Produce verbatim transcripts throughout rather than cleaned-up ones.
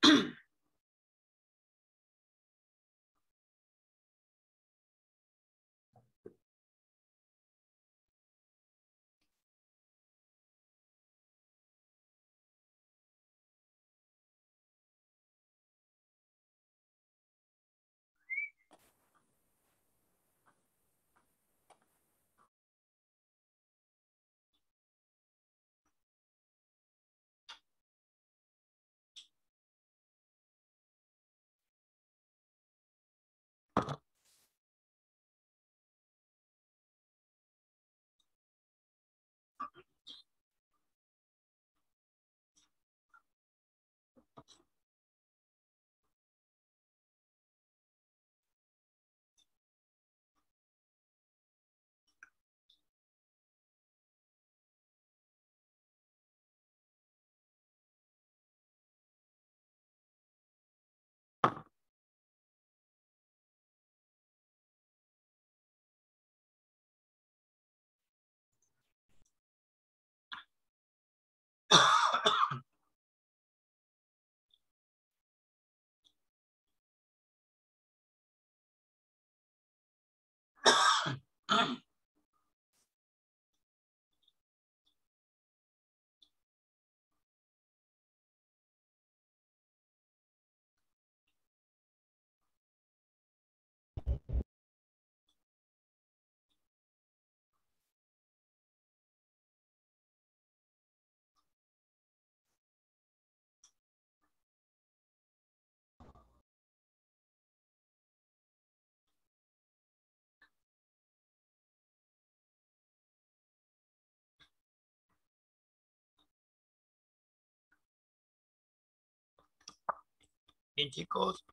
Bien, chicos,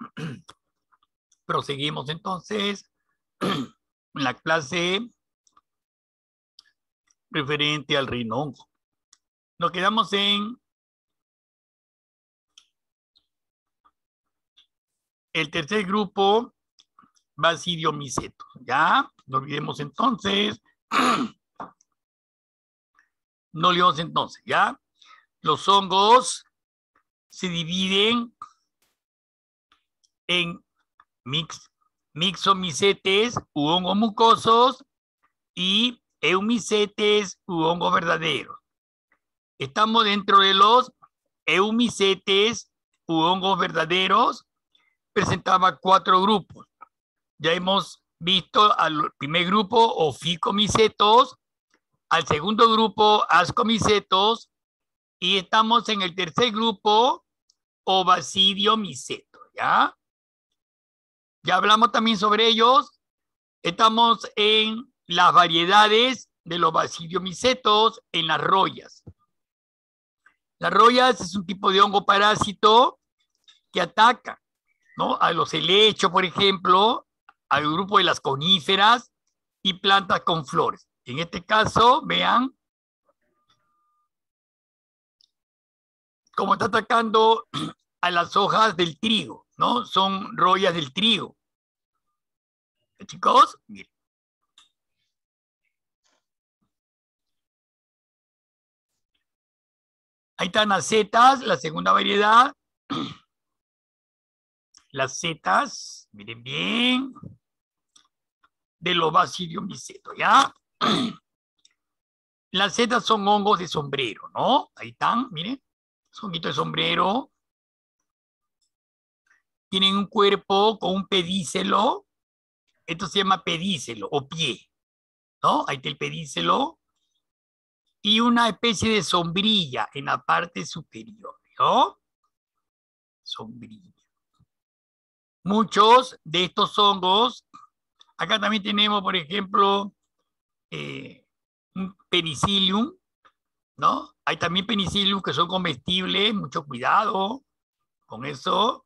proseguimos entonces en la clase referente al rinongo. Nos quedamos en el tercer grupo, Basidiomycetos. Ya, no olvidemos entonces, no olvidemos entonces, ya. Los hongos se dividen en mix, mixomicetes u hongos mucosos y eumicetes u hongos verdaderos. Estamos dentro de los eumicetes u hongos verdaderos. Presentaba cuatro grupos. Ya hemos visto al primer grupo, oficomicetos, al segundo grupo, ascomicetos, y estamos en el tercer grupo, obasidiomicetos, ¿ya? Ya hablamos también sobre ellos. Estamos en las variedades de los basidiomicetos en las rollas. Las rollas es un tipo de hongo parásito que ataca, ¿no?, a los helechos, por ejemplo, al grupo de las coníferas y plantas con flores. En este caso, vean cómo está atacando a las hojas del trigo, ¿no? Son rollas del trigo. Chicos, miren. Ahí están las setas, la segunda variedad. Las setas, miren bien, de los basidiomicetos, ¿ya? Las setas son hongos de sombrero, ¿no? Ahí están, miren, son honguitos de sombrero. Tienen un cuerpo con un pedicelo. Esto se llama pedicelo o pie, ¿no? Ahí está el pedicelo. Y una especie de sombrilla en la parte superior, ¿no? Sombrilla. Muchos de estos hongos, acá también tenemos, por ejemplo, eh, un penicillium, ¿no? Hay también penicillium que son comestibles, mucho cuidado con eso.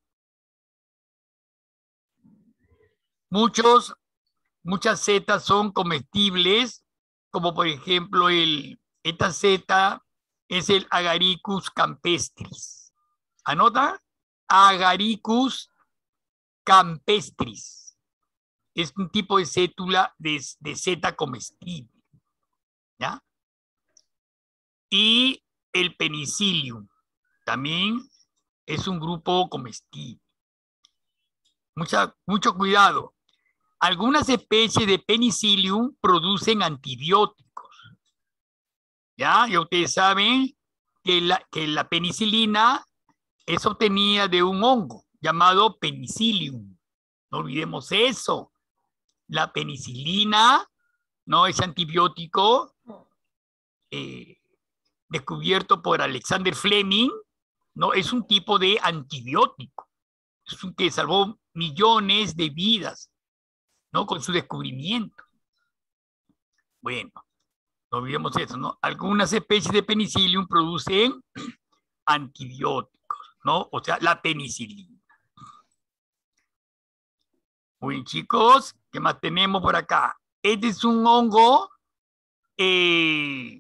Muchos, muchas setas son comestibles, como por ejemplo el, esta seta es el Agaricus campestris. ¿Anota? Agaricus campestris. Es un tipo de cétula de, de seta comestible, ¿ya? Y el penicillium, también Es un grupo comestible. Mucha, mucho cuidado. Algunas especies de Penicillium producen antibióticos. ¿Ya? Y ustedes saben que la, que la penicilina es obtenida de un hongo llamado Penicillium. No olvidemos eso. La penicilina, ¿no? Ese antibiótico eh, descubierto por Alexander Fleming, ¿no? Es un tipo de antibiótico. Es un que salvó millones de vidas, ¿no? Con su descubrimiento. Bueno, no olvidemos eso, ¿no? Algunas especies de Penicillium producen antibióticos, ¿no? O sea, la penicilina. Muy bien, chicos, ¿qué más tenemos por acá? Este es un hongo, eh,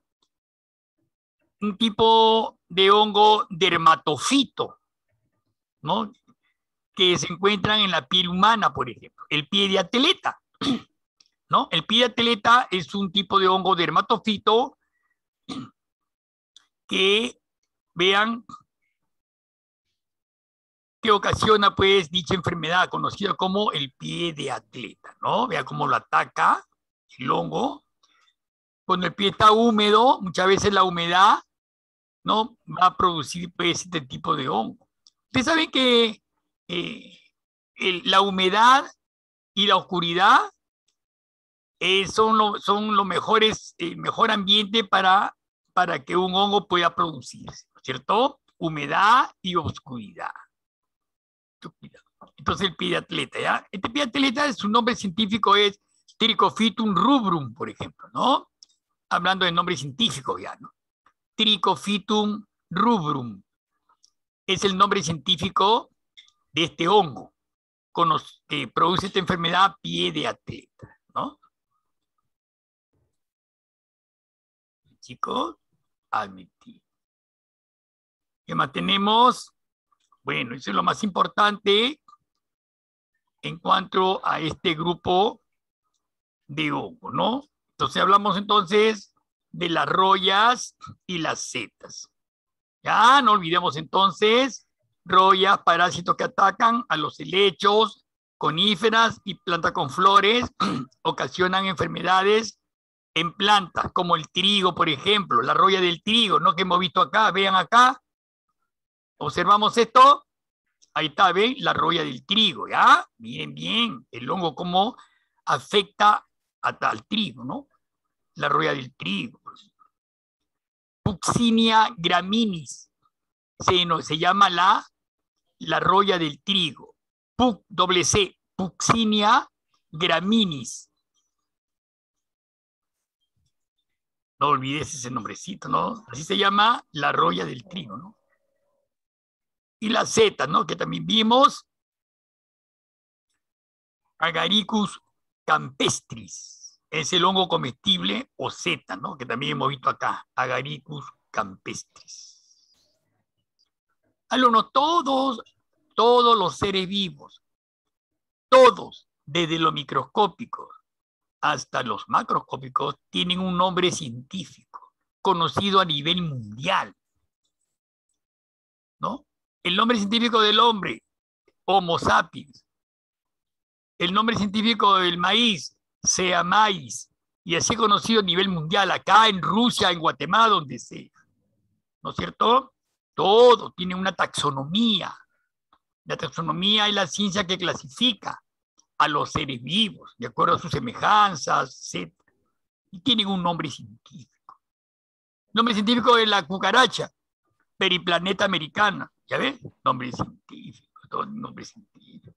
un tipo de hongo dermatofito, ¿no? Que se encuentran en la piel humana, por ejemplo. El pie de atleta, ¿no? El pie de atleta es un tipo de hongo dermatofito que, vean, que ocasiona pues dicha enfermedad conocida como el pie de atleta, ¿no? Vean cómo lo ataca el hongo. Cuando el pie está húmedo, muchas veces la humedad, ¿no? Va a producir pues este tipo de hongo. Ustedes saben que eh, el, la humedad y la oscuridad eh, son los son lo mejores, eh, mejor ambiente para, para que un hongo pueda producirse, ¿cierto? Humedad y oscuridad. Entonces el pie de atleta, ¿ya? Este pie de atleta, su nombre científico es Trichophytum rubrum, por ejemplo, ¿no? Hablando de nombre científico ya, ¿no? Trichophytum rubrum es el nombre científico de este hongo que produce esta enfermedad pie de atleta, ¿no? Chicos, admitir. ¿Qué más tenemos? Bueno, eso es lo más importante en cuanto a este grupo de hongo, ¿no? Entonces hablamos entonces de las royas y las setas. Ya, no olvidemos entonces royas, parásitos que atacan a los helechos, coníferas y plantas con flores, ocasionan enfermedades en plantas como el trigo, por ejemplo, la roya del trigo, ¿no? Que hemos visto acá, vean acá, observamos esto, ahí está, ven, la roya del trigo, ¿ya? Miren bien, el hongo cómo afecta al trigo, ¿no? La roya del trigo. Puccinia graminis, se, no, se llama la, la roya del trigo. Puc, doble C, Puccinia graminis. No olvides ese nombrecito, ¿no? Así se llama la roya del trigo, ¿no? Y la seta, ¿no? Que también vimos, Agaricus campestris, es el hongo comestible o seta, ¿no? Que también hemos visto acá, Agaricus campestris. Alumnos, todos, todos los seres vivos, todos, desde los microscópicos hasta los macroscópicos, tienen un nombre científico, conocido a nivel mundial, ¿no? El nombre científico del hombre, Homo sapiens. El nombre científico del maíz, sea maíz. Y así conocido a nivel mundial, acá en Rusia, en Guatemala, donde sea. ¿No es cierto? Todo tiene una taxonomía. La taxonomía es la ciencia que clasifica a los seres vivos, de acuerdo a sus semejanzas, etcétera. Y tienen un nombre científico. El nombre científico de la cucaracha, Periplaneta americana. ¿Ya ves? Nombre científico, todo nombre científico.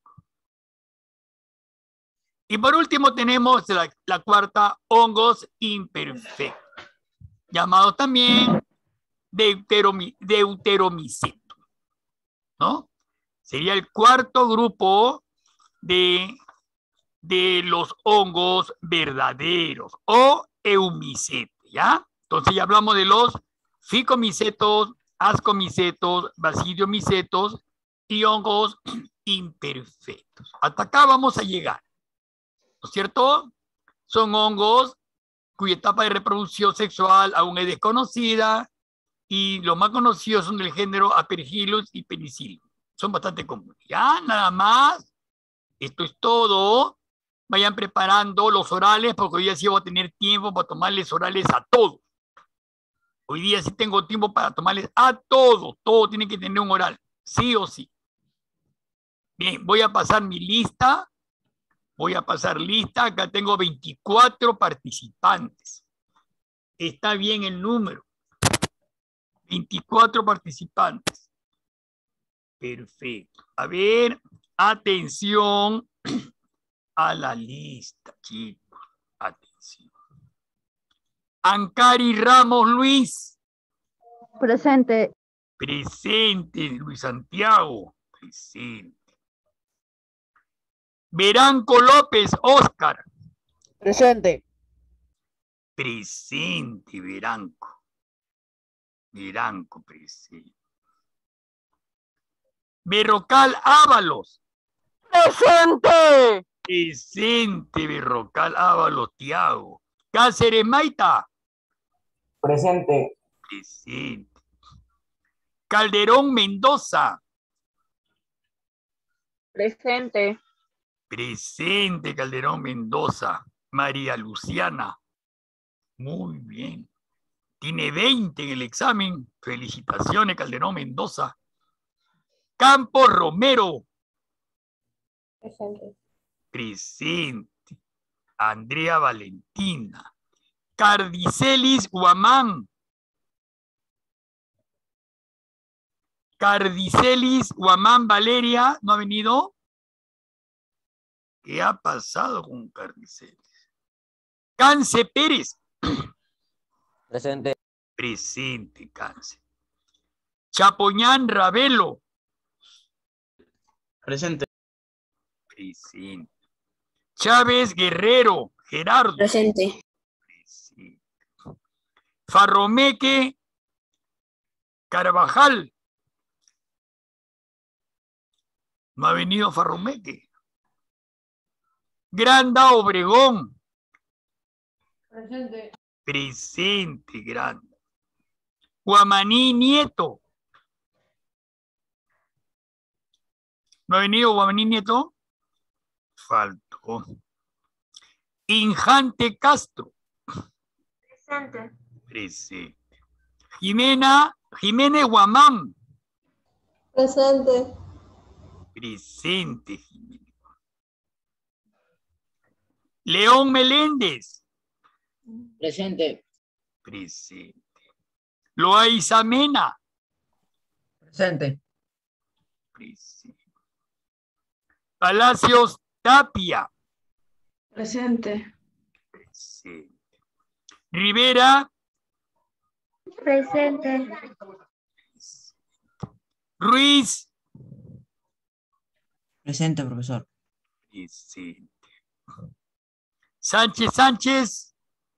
Y por último tenemos la, la cuarta, hongos imperfectos, llamados también deuteromi, deuteromiceto, ¿no? Sería el cuarto grupo de, de los hongos verdaderos o eumicetos, ¿ya? Entonces ya hablamos de los ficomicetos, ascomicetos, basidiomicetos y hongos imperfectos. Hasta acá vamos a llegar, ¿no es cierto? Son hongos cuya etapa de reproducción sexual aún es desconocida y los más conocidos son del género Aspergillus y Penicillium. Son bastante comunes. Ya, nada más. Esto es todo. Vayan preparando los orales, porque hoy día sí voy a tener tiempo para tomarles orales a todos. Hoy día sí tengo tiempo para tomarles a todos. Todos tienen que tener un oral, sí o sí. Bien, voy a pasar mi lista. Voy a pasar lista. Acá tengo veinticuatro participantes. Está bien el número. veinticuatro participantes. Perfecto. A ver, atención a la lista, chicos. Atención. Ancari Ramos Luis. Presente. Presente. Luis Santiago. Presente. Veranco López Oscar. Presente. Presente, Veranco. Veranco, presente. Berrocal Ábalos. Presente. Presente, Berrocal Ábalos Tiago. Cáceres Maita. Presente. Presente. Calderón Mendoza. Presente. Presente, Calderón Mendoza. María Luciana. Muy bien. Tiene veinte en el examen. Felicitaciones, Calderón Mendoza. Campos Romero. Presente. Presente. Andrea Valentina. Cardicelis Guamán. Cardicelis Guamán Valeria. ¿No ha venido? ¿Qué ha pasado con Cardicelis? Cance Pérez. Presente. Presente, Cance. Chapoñán Ravelo. Presente. Presente. Chávez Guerrero. Gerardo. Presente. Presente. Farromeque Carvajal. No ha venido Farromeque. Granda Obregón. Presente. Presente, Granda. Guamaní Nieto. ¿No ha venido Guamaní Nieto? Faltó. Injante Castro. Presente. Presente. Jimena, Jiménez Guamán. Presente. Presente, Jiménez. León Meléndez. Presente. Presente. Loaiza Mena. Presente. Presente. Palacios Tapia. Presente. Presente. Rivera. Presente. Ruiz. Presente, profesor. Presente. Sánchez Sánchez.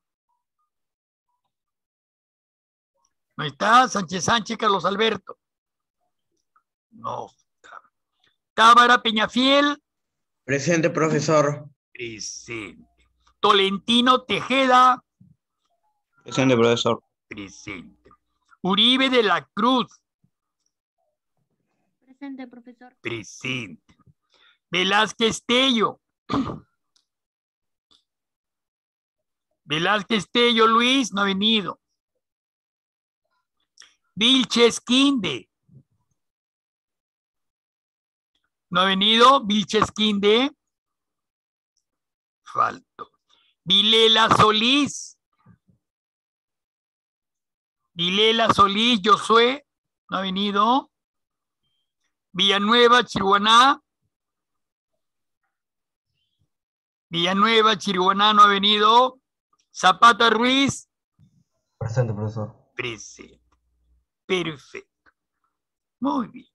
¿No está? Sánchez Sánchez, Carlos Alberto. No está. Tábara Peñafiel. Presente, profesor. Presente. Tolentino Tejeda. Presente, profesor. Presente. Uribe de la Cruz. Presente, profesor. Presente. Velázquez Tello. Velázquez Tello Luis, no ha venido. Vilches Quinde. ¿No ha venido? Vilches Quinde. Falto. Vilela Solís. Vilela Solís, Josué. ¿No ha venido? Villanueva, Chiruaná. Villanueva, Chiruaná, no ha venido. Zapata Ruiz. Presente, profesor. Presente. Perfecto. Muy bien.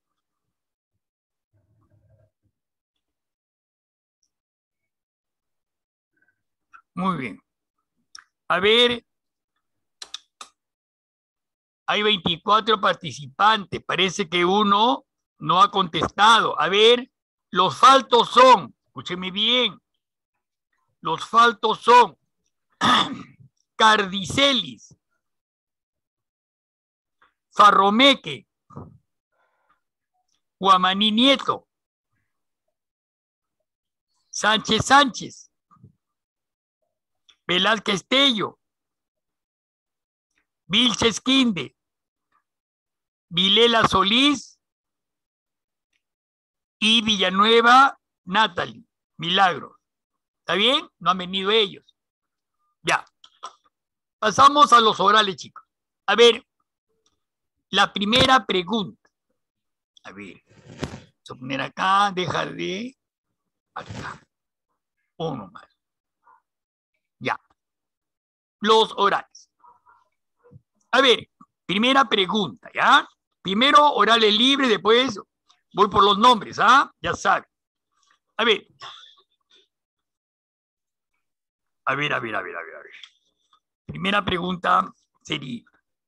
Muy bien. A ver. Hay veinticuatro participantes. Parece que uno no ha contestado. A ver, los faltos son, escúcheme bien, los faltos son Cardicelis, Farromeque, Guamaní Nieto, Sánchez Sánchez, Velázquez Tello, Vilches Quinde, Vilela Solís y Villanueva Natalie, Milagros. ¿Está bien? No han venido ellos. Ya. Pasamos a los orales, chicos. A ver, la primera pregunta. A ver, vamos a poner acá, deja de acá. Uno más. Ya. Los orales. A ver, primera pregunta, ¿ya? Primero orales libres, después voy por los nombres, ¿ah? Ya saben. A ver. A ver, a ver, a ver, a ver, a ver. Primera pregunta sería.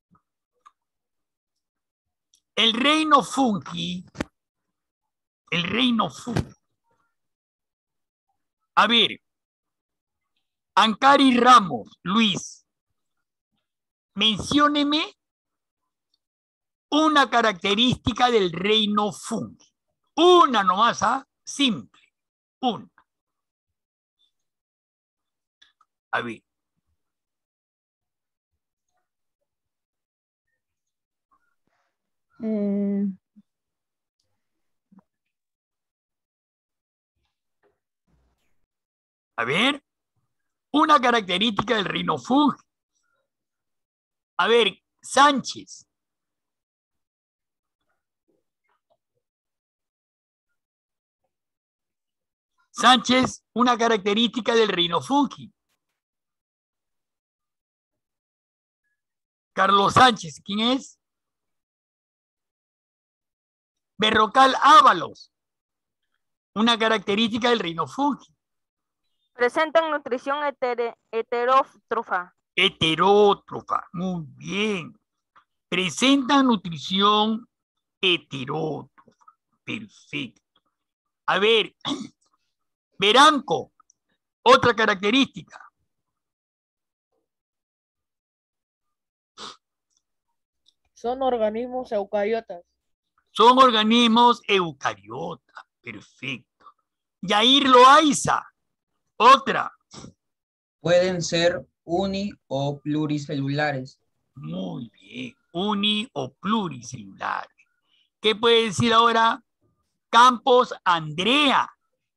El reino fungi, el reino fungi. A ver, Ancari Ramos, Luis, mencióneme una característica del reino fungi. Una nomás, ¿ah? Simple. Una. A ver. Eh, A ver. Una característica del reino fungi. A ver, Sánchez. Sánchez, una característica del reino fungi. Carlos Sánchez, ¿quién es? Berrocal Ábalos, una característica del reino fungi. Presentan nutrición heter heterótrofa. Heterótrofa, muy bien. Presenta nutrición heterótrofa. Perfecto. A ver, Veranco, otra característica. Son organismos eucariotas. Son organismos eucariotas. Perfecto. Yair Loaiza, otra. Pueden ser uni o pluricelulares. Muy bien. Uni o pluricelulares. ¿Qué puede decir ahora? Campos Andrea.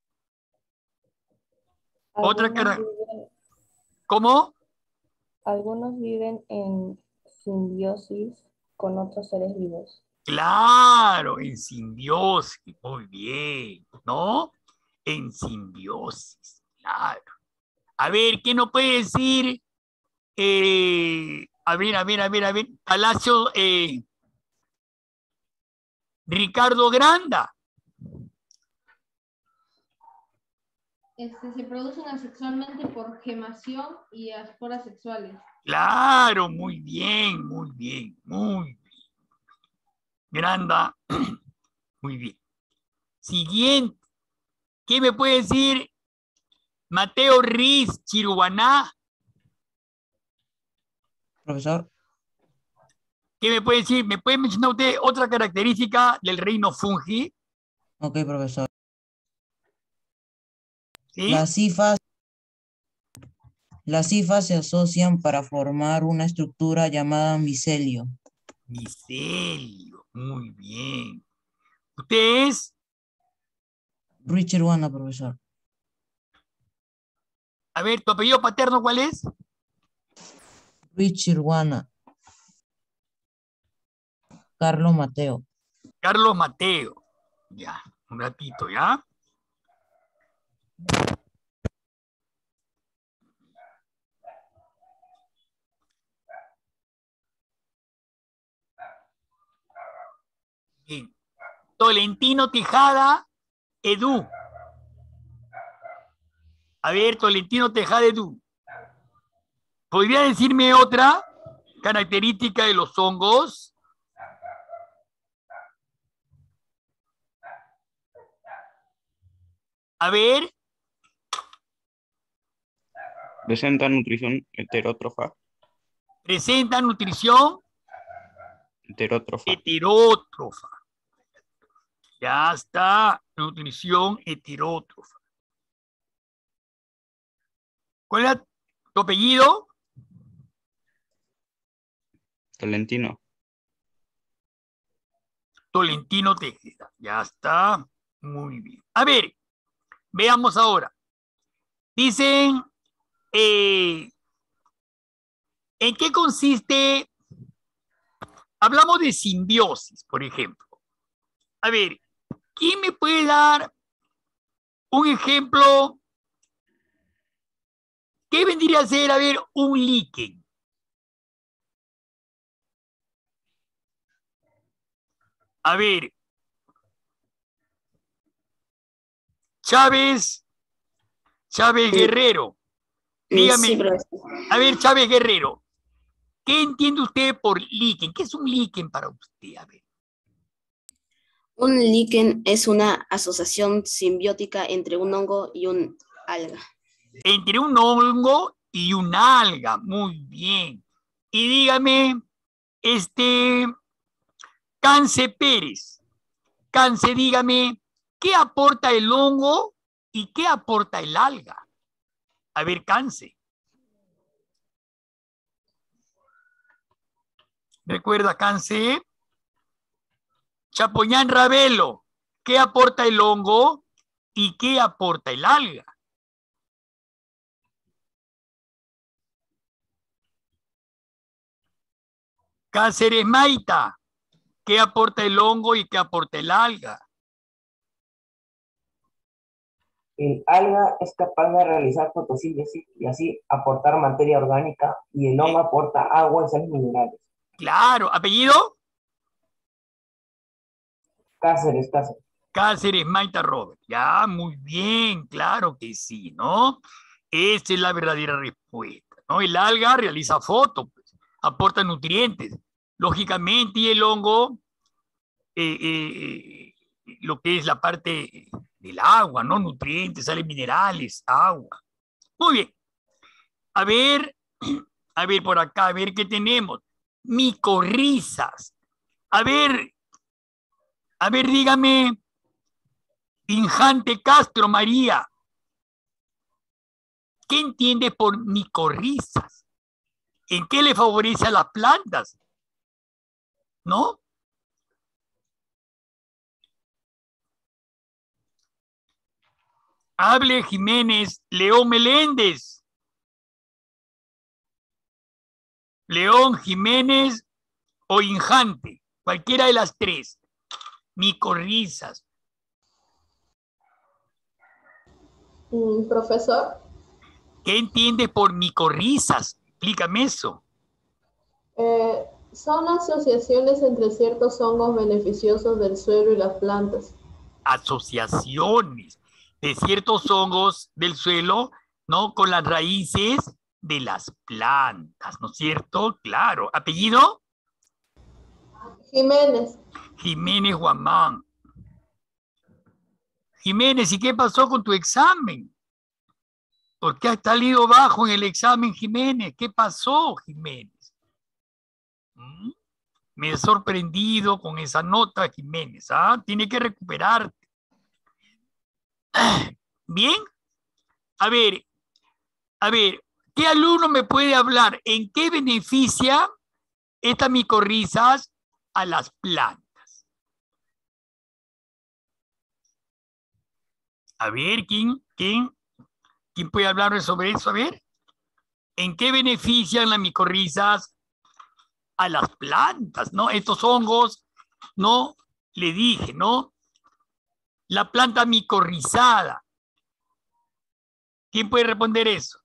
Otra cara. viven, ¿Cómo? algunos viven en simbiosis con otros seres vivos. Claro, en simbiosis. Muy bien. ¿No? En simbiosis. Claro. A ver, ¿qué nos puede decir? Eh, a ver, a ver, a ver, a ver. Palacio eh, Ricardo Granda. Este, se producen asexualmente por gemación y esporas sexuales. Claro, muy bien, muy bien, muy bien. Granda, muy bien. Siguiente. ¿Qué me puede decir Mateo Riz Chiruaná? Profesor. ¿Qué me puede decir? ¿Me puede mencionar usted otra característica del reino fungi? Ok, profesor. ¿Sí? Las cifas, las cifas se asocian para formar una estructura llamada micelio. Micelio, muy bien. ¿Usted es? Richard Wana, profesor. A ver, ¿tu apellido paterno cuál es? Richard Wana. Carlos Mateo. Carlos Mateo. Ya, un ratito, ¿ya? Bien. Tolentino Tejada, Edu. A ver, Tolentino Tejada, Edu. ¿Podría decirme otra característica de los hongos? A ver. Presenta nutrición heterótrofa. Presenta nutrición Heterótrofa. Heterótrofa. Ya está, nutrición heterótrofa. ¿Cuál es tu apellido? Tolentino. Tolentino Tejeda. Ya está, muy bien. A ver, veamos ahora. Dicen, eh, ¿en qué consiste? Hablamos de simbiosis, por ejemplo. A ver, ¿quién me puede dar un ejemplo? ¿Qué vendría a ser, a ver, un líquen? A ver, Chávez, Chávez Guerrero. Dígame, Sí, profesor. a ver, Chávez Guerrero, ¿qué entiende usted por líquen? ¿Qué es un líquen para usted? A ver. Un líquen es una asociación simbiótica entre un hongo y un alga. Entre un hongo y un alga, muy bien. Y dígame, este, Cance Pérez, Cance, dígame, ¿qué aporta el hongo y qué aporta el alga? A ver, Cance. ¿Recuerda, Cance? Chapoñán Ravelo, ¿qué aporta el hongo y qué aporta el alga? Cáceres Maita, ¿qué aporta el hongo y qué aporta el alga? El alga es capaz de realizar fotosíntesis y así aportar materia orgánica, y el hongo aporta agua y sales minerales. Claro, ¿apellido? Cáceres, Cáceres. Cáceres Maita Robert. Ya, muy bien, claro que sí, ¿no? Esa es la verdadera respuesta, ¿no? El alga realiza foto, pues, aporta nutrientes, lógicamente, y el hongo, eh, eh, lo que es la parte del agua, ¿no? Nutrientes, sales minerales, agua. Muy bien. A ver, a ver por acá, a ver qué tenemos. Micorrizas. A ver, a ver, dígame, Pinjante Castro María, ¿qué entiende por micorrizas? ¿En qué le favorece a las plantas? ¿No? Hable Jiménez, León Meléndez. León Jiménez o Injante, cualquiera de las tres. Micorrizas. Mm, profesor, ¿Qué entiende por micorrizas? Explícame eso. eh, son asociaciones entre ciertos hongos beneficiosos del suelo y las plantas. Asociaciones de ciertos hongos del suelo, ¿no? Con las raíces de las plantas, ¿no es cierto? Claro. ¿Apellido? Jiménez, Jiménez Guamán. Jiménez, ¿y qué pasó con tu examen? ¿Por qué has salido bajo en el examen, Jiménez? ¿Qué pasó, Jiménez? ¿Mm? Me he sorprendido con esa nota, Jiménez. ¿Ah? Tiene que recuperarte. Bien. A ver, a ver, ¿qué alumno me puede hablar? ¿En qué beneficia estas micorrizas a las plantas? A ver, ¿quién, quién, quién puede hablar sobre eso? A ver, ¿en qué benefician las micorrizas a las plantas, ¿no? Estos hongos, ¿no? Le dije, ¿no? La planta micorrizada. ¿Quién puede responder eso?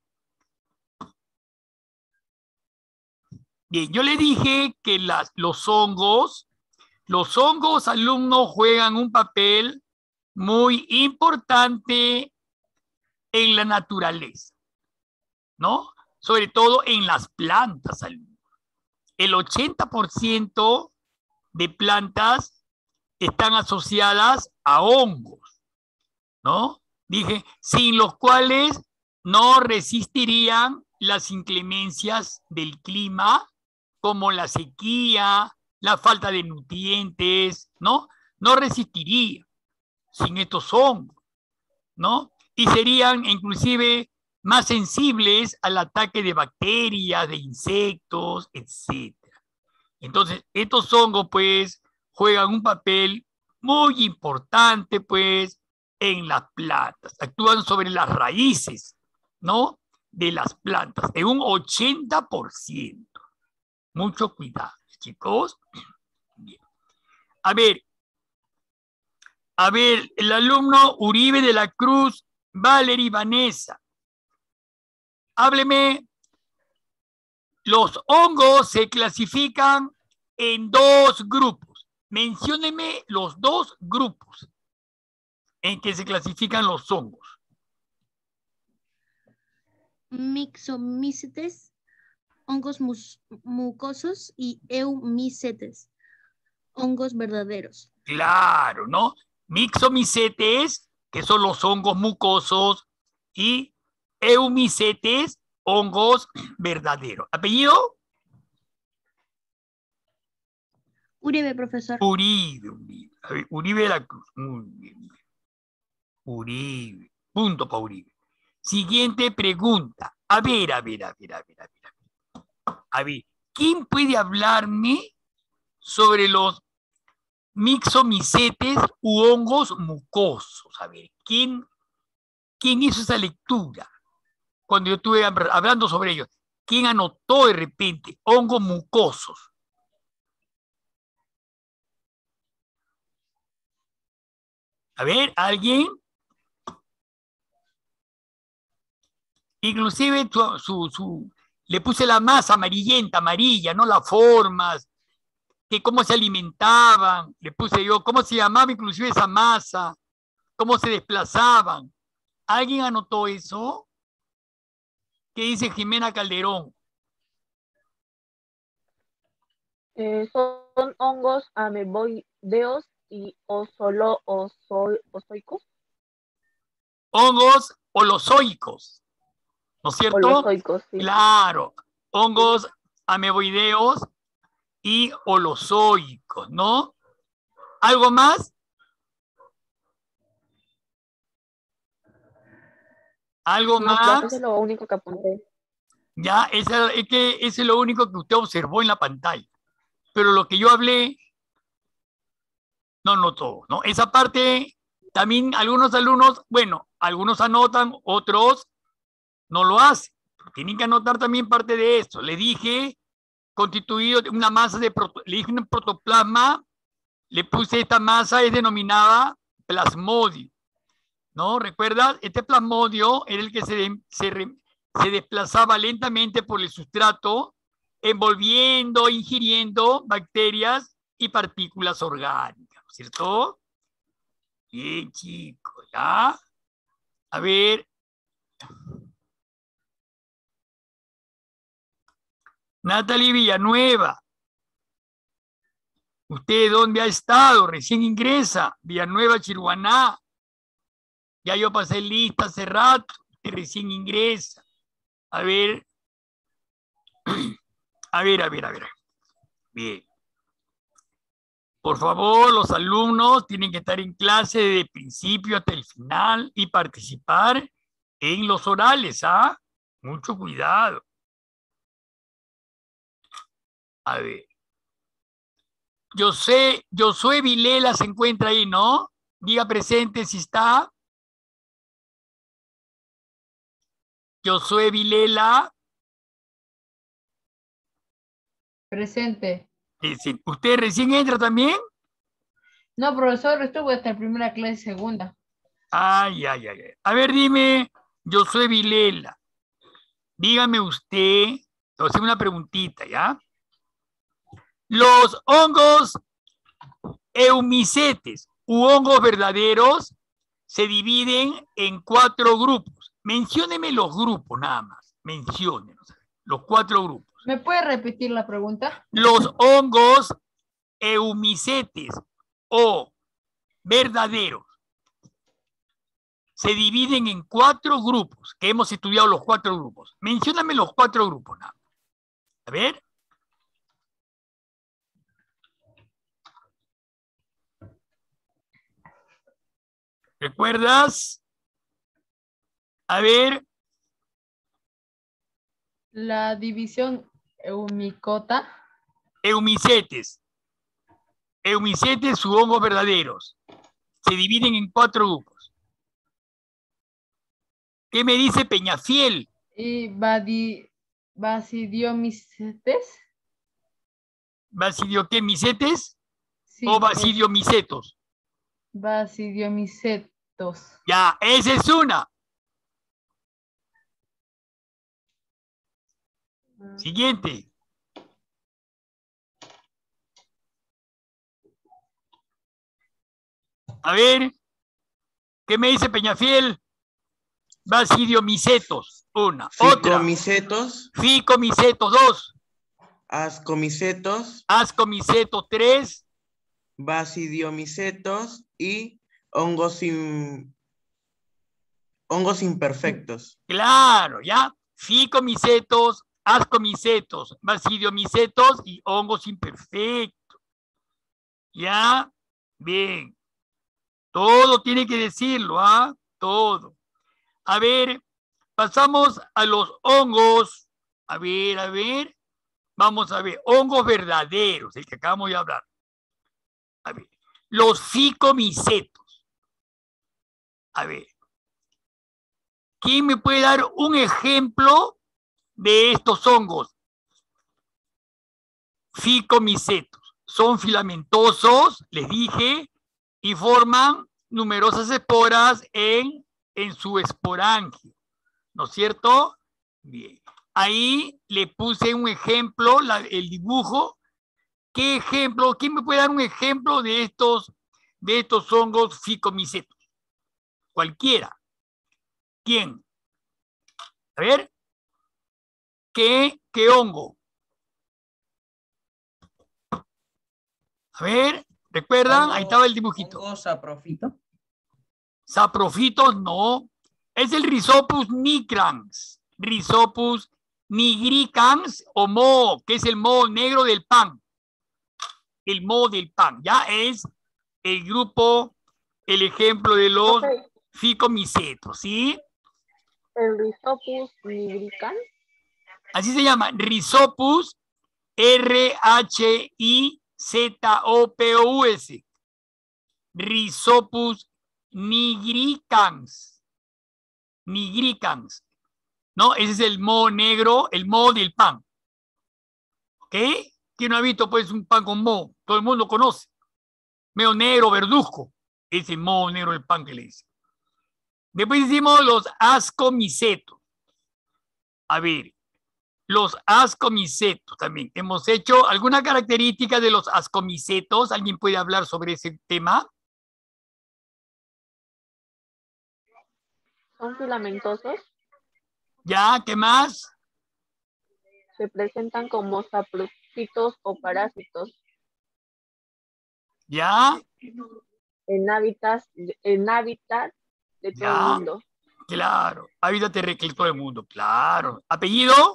Bien, yo le dije que las, los hongos, los hongos, alumnos, juegan un papel muy importante en la naturaleza, ¿no? Sobre todo en las plantas, alumnos. El ochenta por ciento de plantas están asociadas a hongos, ¿no? Dije, sin los cuales no resistirían las inclemencias del clima, como la sequía, la falta de nutrientes, ¿no? No resistiría sin estos hongos, ¿no? Y serían inclusive más sensibles al ataque de bacterias, de insectos, etcétera. Entonces, estos hongos, pues, juegan un papel muy importante, pues, en las plantas. Actúan sobre las raíces, ¿no? De las plantas, en un ochenta por ciento. Mucho cuidado, chicos. Bien. A ver, a ver, el alumno Uribe de la Cruz, Valery Vanessa. Hábleme. Los hongos se clasifican en dos grupos. Mencióneme los dos grupos en que se clasifican los hongos. Myxomycetes, hongos mucosos, y eumycetes, hongos verdaderos. Claro, ¿no? Myxomycetes, que son los hongos mucosos, y eumycetes, hongos verdaderos. ¿Apellido? Uribe, profesor. Uribe, Uribe. A ver, Uribe de la Cruz. Muy bien. Uribe. Punto para Uribe. Siguiente pregunta. A ver, a ver, a ver, a ver, a ver. A ver, ¿quién puede hablarme sobre los myxomycetes u hongos mucosos? A ver, ¿quién, quién hizo esa lectura? Cuando yo estuve hablando sobre ellos, ¿quién anotó de repente hongos mucosos? A ver, ¿alguien? Inclusive su, su, su, le puse la masa amarillenta, amarilla, no las formas, que cómo se alimentaban, le puse yo, cómo se llamaba inclusive esa masa, cómo se desplazaban. ¿Alguien anotó eso? ¿Qué dice Jimena Calderón? Eh, son hongos ameboideos y osolo, oso, osoicos. Hongos holozoicos, ¿no es cierto? Holozoicos, sí. Claro, hongos ameboideos y holozoicos, ¿no? ¿Algo más? ¿Algo No, más? eso es lo único que apunté. Ya, esa, es que ese es lo único que usted observó en la pantalla. Pero lo que yo hablé, no, no todo, ¿no? Esa parte, también algunos alumnos, bueno, algunos anotan, otros no lo hacen. Tienen que anotar también parte de esto. Le dije, constituido de una masa de, proto, le dije un protoplasma, le puse esta masa, es denominada plasmodio, ¿no? ¿Recuerdas? Este plasmodio era el que se, se, se desplazaba lentamente por el sustrato, envolviendo, ingiriendo bacterias y partículas orgánicas, ¿no es cierto? Bien, chicos, ¿ya? A ver. Natalie Villanueva. ¿Usted dónde ha estado? Recién ingresa. Villanueva, Chiruaná. Ya yo pasé lista hace rato. Usted recién ingresa. A ver. A ver, a ver, a ver. Bien. Por favor, los alumnos tienen que estar en clase desde el principio hasta el final y participar en los orales, ¿ah? Mucho cuidado. A ver. José, Josué Vilela se encuentra ahí, ¿no? Diga presente si está. Josué Vilela. Presente. ¿Usted recién entra también? No, profesor, estuve hasta la primera clase segunda. Ay, ay, ay. A ver, dime, Josué Vilela. Dígame usted, te voy a hacer una preguntita, ¿ya? Los hongos eumycetes u hongos verdaderos se dividen en cuatro grupos. Mencióneme los grupos nada más. Menciónenos los cuatro grupos. ¿Me puede repetir la pregunta? Los hongos eumycetes o verdaderos se dividen en cuatro grupos, que hemos estudiado los cuatro grupos. Mencióname los cuatro grupos nada más. A ver. ¿Recuerdas? A ver. La división eumicota. Eumicetes. Eumicetes su hongos verdaderos. Se dividen en cuatro grupos. ¿Qué me dice Peñafiel? Y badi, basidiomicetes. ¿Basidio qué? ¿Micetes? Sí, ¿O basidiomicetos? Basidiomicetos. Ya, esa es una. Siguiente. A ver, ¿qué me dice Peñafiel? Basidiomicetos, una. Otra. Ficomicetos. Ficomicetos, dos. Ascomicetos. Ascomicetos, tres. Basidiomicetos y hongos, in- hongos imperfectos. Claro, ¿ya? Ficomicetos, ascomicetos, basidiomicetos y hongos imperfectos. ¿Ya? Bien. Todo tiene que decirlo, ¿ah? Todo. A ver, pasamos a los hongos. A ver, a ver. Vamos a ver, hongos verdaderos, el que acabamos de hablar. A ver, los ficomicetos. A ver. ¿Quién me puede dar un ejemplo de estos hongos? Ficomicetos. Son filamentosos, les dije, y forman numerosas esporas en, en su esporangio. ¿No es cierto? Bien. Ahí le puse un ejemplo, la, el dibujo. ¿Qué ejemplo? ¿Quién me puede dar un ejemplo de estos, de estos hongos ficomicetos? Cualquiera. ¿Quién? A ver. ¿Qué, qué hongo? A ver, ¿recuerdan? Hongo, Ahí estaba el dibujito. ¿Hongo saprofito? Saprofitos, no. Es el Rhizopus nigricans. Rhizopus nigricans o moho, que es el moho negro del pan. El moho del pan. Ya es el grupo, el ejemplo de los Okay. ficomicetos, ¿sí? El Rhizopus nigricans. Así se llama, Rhizopus, R H I Z O P O U S. Rhizopus nigricans. Nigricans. ¿No? Ese es el moho negro, el moho del pan. ¿Ok? ¿Quién no ha visto pues un pan con moho? Todo el mundo conoce. Medio negro, verduzco. Ese moho negro del pan que le dice. Después hicimos los ascomicetos. A ver, los ascomicetos también. Hemos hecho alguna característica de los ascomicetos. ¿Alguien puede hablar sobre ese tema? Son filamentosos. ¿Ya? ¿Qué más? Se presentan como saprocitos o parásitos ¿Ya? en hábitats, en hábitat de todo Ya. el mundo. Claro. Hábitat terrestre de todo el mundo. Claro. ¿Apellido?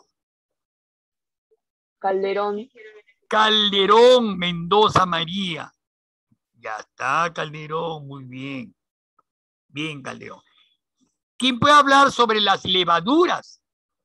Calderón. Calderón Mendoza María. Ya está, Calderón. Muy bien. Bien, Calderón. ¿Quién puede hablar sobre las levaduras?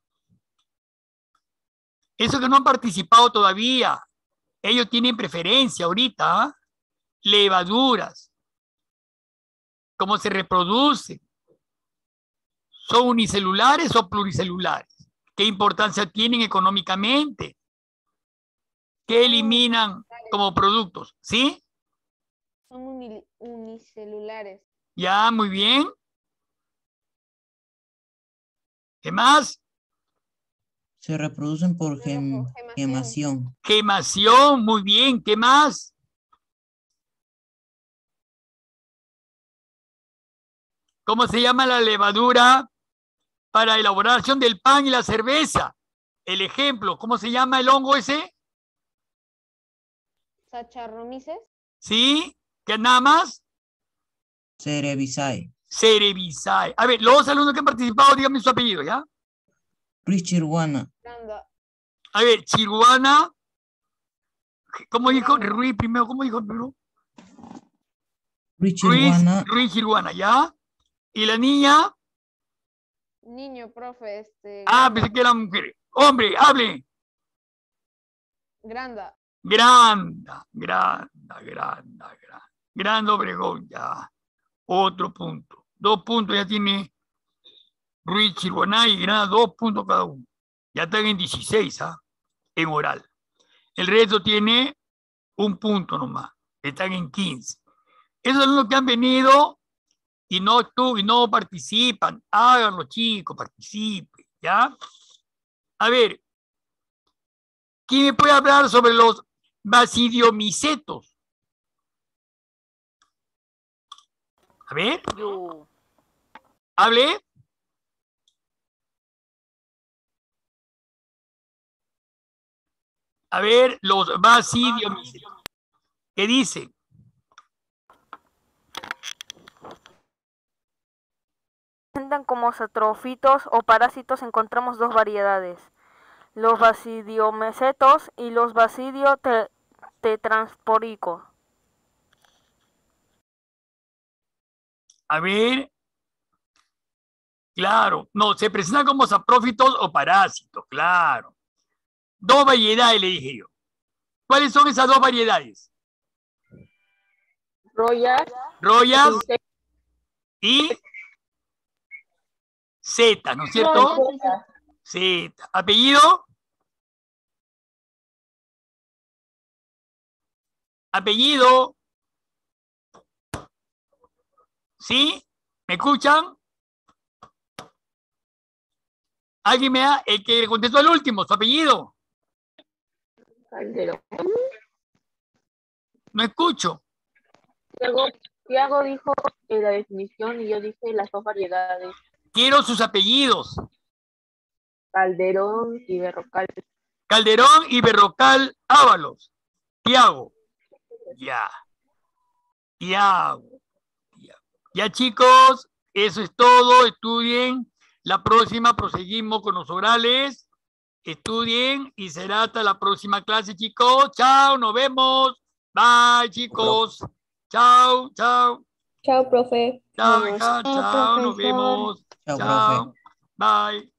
Eso que no han participado todavía. Ellos tienen preferencia ahorita. ¿Ah? Levaduras. ¿Cómo se reproducen? ¿Son unicelulares o pluricelulares? ¿Qué importancia tienen económicamente? ¿Qué eliminan como productos? ¿Sí? Son uni- unicelulares. Ya, muy bien. ¿Qué más? Se reproducen por gem- gemación. Gemación, muy bien. ¿Qué más? ¿Cómo se llama la levadura para elaboración del pan y la cerveza? El ejemplo, ¿cómo se llama el hongo ese? Saccharomyces. ¿Sí? ¿Qué nada más? Cerevisiae. Cerevisiae. A ver, los alumnos que han participado, díganme su apellido, ¿ya? Ruiz Chiruana. A ver, Chiruana. ¿Cómo dijo? Ruiz primero, ¿cómo dijo primero? Ruiz Ruiz, Chirguana. Ruiz Chirguana, ¿ya? ¿Y la niña? Niño, profe, este. Ah, Granda. pensé que era mujer. Hombre, hable. Granda. Granda, granda, granda, granda. Grande Obregón, ya. Otro punto. Dos puntos ya tiene Ruiz Chirguaná y Granda, dos puntos cada uno. Ya están en dieciséis, ¿ah? En oral. El resto tiene un punto nomás. Están en quince. Esos son los que han venido y no, tú, y no participan. Háganlo, chicos, participen, ¿ya? A ver, ¿quién me puede hablar sobre los basidiomicetos? A ver, Yo. hable. A ver, los basidiomicetos. ¿Qué dice? Presentan como satrofitos o parásitos, encontramos dos variedades, los basidiomicetos y los basidio te tetransporicos. A ver. Claro, no, se presentan como saprófitos o parásitos, claro. Dos variedades, le dije yo. ¿Cuáles son esas dos variedades? Royas. Royas y Z, ¿no es cierto? Z. ¿Apellido? ¿Apellido? ¿Sí? ¿Me escuchan? ¿Alguien me da? El que contestó al último, su apellido. Calderón. No escucho. Tiago, Tiago dijo eh, la definición y yo dije las dos variedades. Quiero sus apellidos. Calderón y Berrocal. Calderón y Berrocal Ábalos. Tiago. Ya. Tiago. Ya. Ya, chicos, eso es todo. Estudien. La próxima proseguimos con los orales. Estudien y será hasta la próxima clase, chicos. Chao, nos vemos. Bye, chicos. Chao, chao. Chao, profe. Chao, Nos hija. vemos. Chao, nos vemos. Chao, Chao. profe. Bye.